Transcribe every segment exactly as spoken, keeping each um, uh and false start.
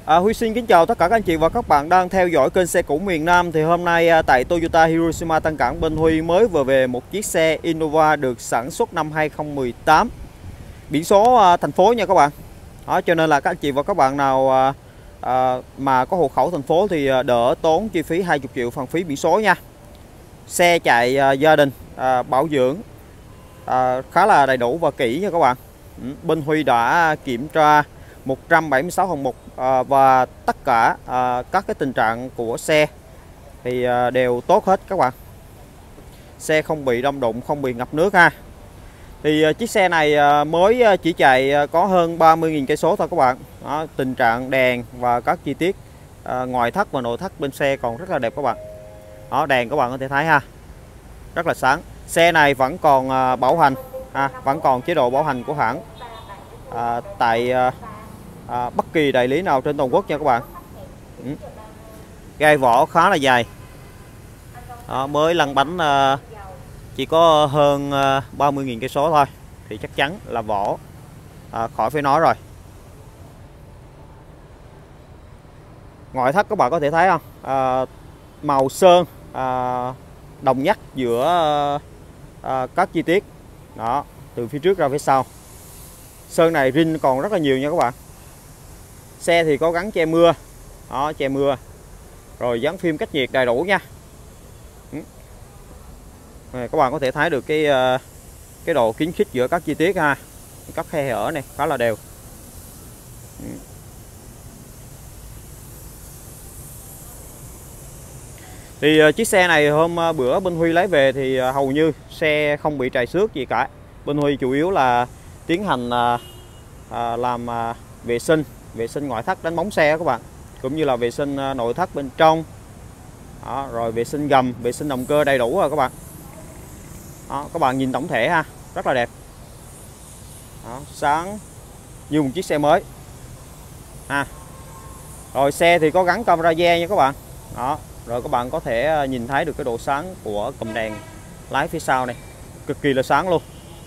À, Huy xin kính chào tất cả các anh chị và các bạn đang theo dõi kênh xe cũ miền Nam. Thì hôm nay à, tại Toyota Hiroshima Tân Cảng, bên Huy mới vừa về một chiếc xe Innova được sản xuất năm hai không một tám, biển số à, thành phố nha các bạn. Đó, cho nên là các anh chị và các bạn nào à, à, mà có hộ khẩu thành phố thì à, đỡ tốn chi phí hai mươi triệu phần phí biển số nha. Xe chạy à, gia đình, à, bảo dưỡng à, khá là đầy đủ và kỹ nha các bạn. Ừ, bên Huy đã kiểm tra một trăm bảy mươi sáu hạng mục à, và tất cả à, các cái tình trạng của xe thì à, đều tốt hết các bạn. Xe không bị đâm đụng, không bị ngập nước ha. Thì à, chiếc xe này à, mới chỉ chạy à, có hơn ba mươi nghìn cây số thôi các bạn. Đó, tình trạng đèn và các chi tiết à, ngoại thất và nội thất bên xe còn rất là đẹp các bạn. Đó, đèn các bạn có thể thấy ha, rất là sáng. Xe này vẫn còn à, bảo hành, à, vẫn còn chế độ bảo hành của hãng à, tại à, À, bất kỳ đại lý nào trên toàn quốc nha các bạn. Ừ. Gai vỏ khá là dài. Đó, mới lăn bánh à, chỉ có hơn à, ba mươi nghìn cây số thôi thì chắc chắn là vỏ à, khỏi phải nói rồi. Ngoại thất các bạn có thể thấy không, à, màu sơn à, đồng nhất giữa à, các chi tiết đó, từ phía trước ra phía sau. Sơn này rin còn rất là nhiều nha các bạn. Xe thì có gắn che mưa, đó, che mưa, rồi dán phim cách nhiệt đầy đủ nha. Này, các bạn có thể thấy được cái cái độ kín khít giữa các chi tiết ha, các khe hở này khá là đều. Thì chiếc xe này hôm bữa bên Huy lấy về thì hầu như xe không bị trầy xước gì cả. Bên Huy chủ yếu là tiến hành à, làm à, vệ sinh vệ sinh ngoại thất, đánh bóng xe các bạn, cũng như là vệ sinh nội thất bên trong. Đó, rồi vệ sinh gầm, vệ sinh động cơ đầy đủ rồi các bạn. Đó, các bạn nhìn tổng thể ha, rất là đẹp. Đó, sáng như một chiếc xe mới ha. Rồi xe thì có gắn camera rear nha các bạn. Đó, rồi các bạn có thể nhìn thấy được cái độ sáng của cụm đèn lái phía sau này, cực kỳ là sáng luôn.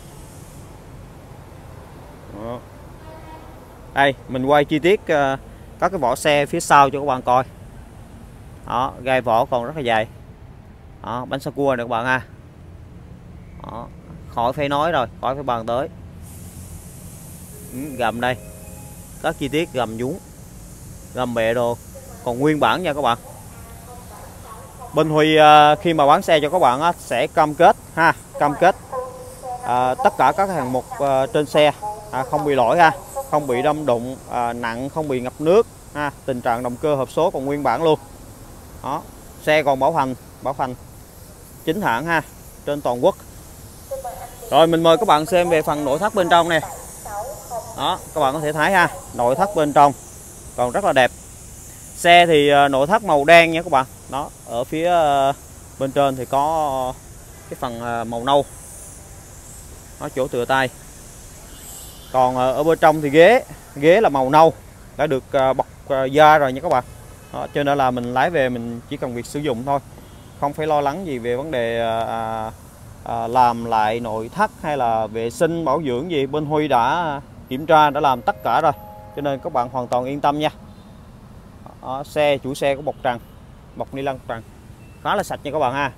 Đó. Đây, mình quay chi tiết uh, các cái vỏ xe phía sau cho các bạn coi. Đó, gai vỏ còn rất là dài. Đó, bánh xe cua này các bạn ha. Đó, khỏi phải nói rồi, khỏi phải bàn tới. Ừ, gầm đây, các chi tiết gầm nhún, gầm bệ đồ còn nguyên bản nha các bạn. Bên Huy uh, khi mà bán xe cho các bạn uh, sẽ cam kết ha, cam kết uh, tất cả các hàng mục uh, trên xe uh, không bị lỗi ha, không bị đâm đụng à, nặng, không bị ngập nước ha. Tình trạng động cơ hộp số còn nguyên bản luôn. Đó, xe còn bảo hành bảo hành chính hãng ha, trên toàn quốc. Rồi mình mời các bạn xem về phần nội thất bên trong nè. Đó, các bạn có thể thấy ha, nội thất bên trong còn rất là đẹp. Xe thì nội thất màu đen nha các bạn. Đó, ở phía bên trên thì có cái phần màu nâu, đó, chỗ tựa tay. Còn ở bên trong thì ghế ghế là màu nâu, đã được bọc da rồi nha các bạn. Đó, cho nên là mình lái về mình chỉ cần việc sử dụng thôi, không phải lo lắng gì về vấn đề à, à, làm lại nội thất hay là vệ sinh bảo dưỡng gì. Bên Huy đã kiểm tra, đã làm tất cả rồi, cho nên các bạn hoàn toàn yên tâm nha. Đó, xe chủ xe có bọc trần, bọc ni lông trần khá là sạch nha các bạn ha.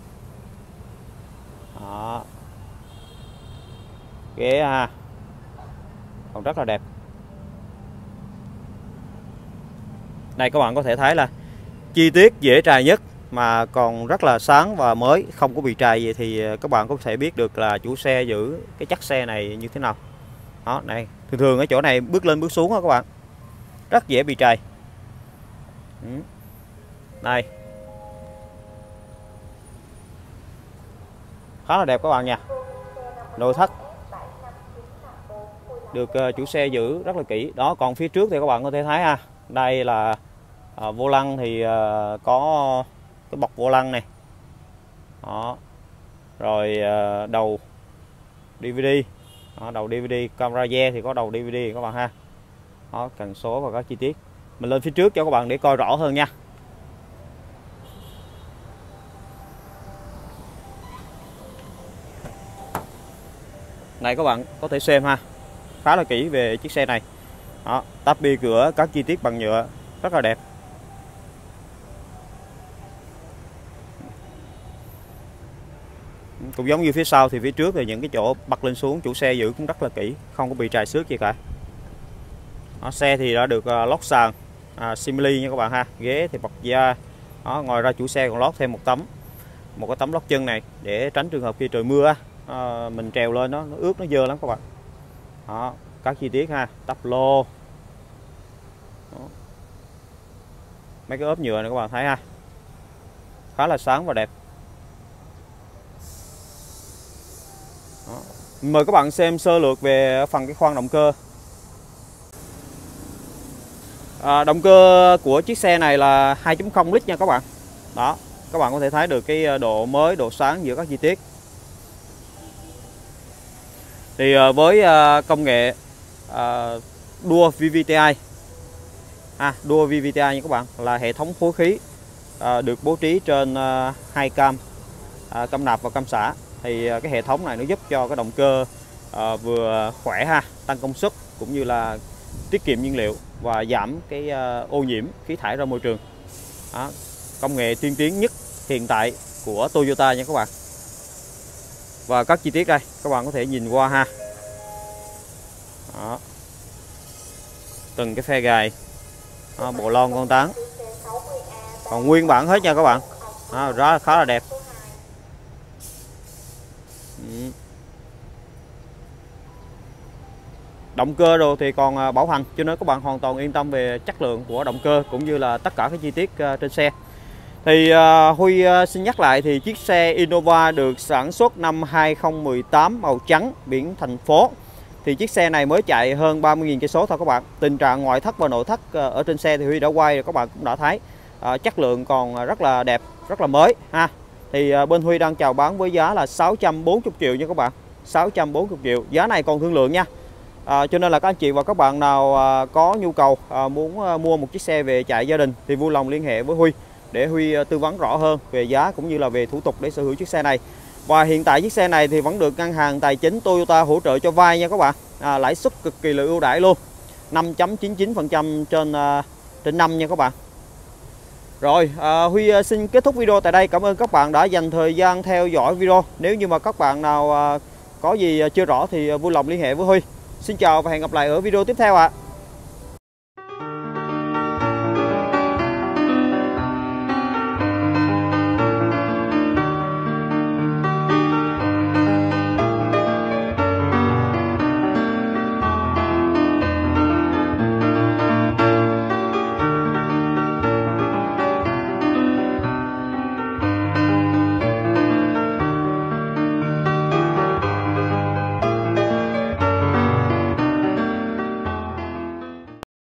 Đó, ghế ha còn rất là đẹp. Đây các bạn có thể thấy là chi tiết dễ trầy nhất mà còn rất là sáng và mới, không có bị trầy gì thì các bạn có thể biết được là chủ xe giữ cái chất xe này như thế nào. Đó, này thường thường ở chỗ này bước lên bước xuống đó các bạn, rất dễ bị trầy. Đây, khá là đẹp các bạn nha. Nội thất được uh, chủ xe giữ rất là kỹ. Đó, còn phía trước thì các bạn có thể thấy ha, đây là uh, vô lăng thì uh, có cái bọc vô lăng này. Đó, rồi uh, đầu đê vê đê. Đó, đầu đê vê đê, camera rear thì có đầu đê vê đê các bạn ha. Đó, cần số và các chi tiết. Mình lên phía trước cho các bạn để coi rõ hơn nha. Này các bạn có thể xem ha, khá là kỹ về chiếc xe này. Đó, tắp bi cửa, các chi tiết bằng nhựa rất là đẹp. Cũng giống như phía sau thì phía trước thì những cái chỗ bật lên xuống chủ xe giữ cũng rất là kỹ, không có bị trầy xước gì cả. Đó, xe thì đã được uh, lót sàn à, Simili nha các bạn ha, ghế thì bọc da. Đó, ngoài ra chủ xe còn lót thêm một tấm một cái tấm lót chân này để tránh trường hợp khi trời mưa à, mình trèo lên nó, nó ướt nó dơ lắm các bạn. Đó, các chi tiết ha, tắp lô. Đó. Mấy cái ốp nhựa này các bạn thấy ha, khá là sáng và đẹp. Đó. Mời các bạn xem sơ lược về phần cái khoang động cơ. À, động cơ của chiếc xe này là hai chấm không lít nha các bạn. Đó, các bạn có thể thấy được cái độ mới, độ sáng giữa các chi tiết. Thì với công nghệ Dual vê vê tê i à, Dual vê vê tê i nha các bạn, là hệ thống phối khí được bố trí trên hai cam, cam nạp và cam xả. Thì cái hệ thống này nó giúp cho cái động cơ vừa khỏe ha, tăng công suất cũng như là tiết kiệm nhiên liệu và giảm cái ô nhiễm khí thải ra môi trường. Đó, công nghệ tiên tiến nhất hiện tại của Toyota nha các bạn. Và các chi tiết đây các bạn có thể nhìn qua ha. Đó. Từng cái phe gài, đó, bộ lon con tán còn nguyên bản hết nha các bạn. Đó, rất là khá là đẹp. Ừ. Động cơ đồ thì còn bảo hành, cho nên các bạn hoàn toàn yên tâm về chất lượng của động cơ cũng như là tất cả các chi tiết trên xe. Thì uh, Huy uh, xin nhắc lại thì chiếc xe Innova được sản xuất năm hai không một tám, màu trắng, biển thành phố. Thì chiếc xe này mới chạy hơn ba mươi nghìn cây số thôi các bạn. Tình trạng ngoại thất và nội thất uh, ở trên xe thì Huy đã quay rồi, các bạn cũng đã thấy. Uh, chất lượng còn rất là đẹp, rất là mới ha. Thì uh, bên Huy đang chào bán với giá là sáu trăm bốn mươi triệu nha các bạn. sáu trăm bốn mươi triệu, giá này còn thương lượng nha. À, cho nên là các anh chị và các bạn nào à, có nhu cầu à, muốn à, mua một chiếc xe về chạy gia đình thì vui lòng liên hệ với Huy để Huy à, tư vấn rõ hơn về giá cũng như là về thủ tục để sở hữu chiếc xe này. Và hiện tại chiếc xe này thì vẫn được ngân hàng tài chính Toyota hỗ trợ cho vay nha các bạn. À, lãi suất cực kỳ là ưu đãi luôn, năm chấm chín chín phần trăm trên à, trên năm nha các bạn. Rồi à, Huy à, xin kết thúc video tại đây. Cảm ơn các bạn đã dành thời gian theo dõi video. Nếu như mà các bạn nào à, có gì chưa rõ thì vui lòng liên hệ với Huy. Xin chào và hẹn gặp lại ở video tiếp theo ạ. À.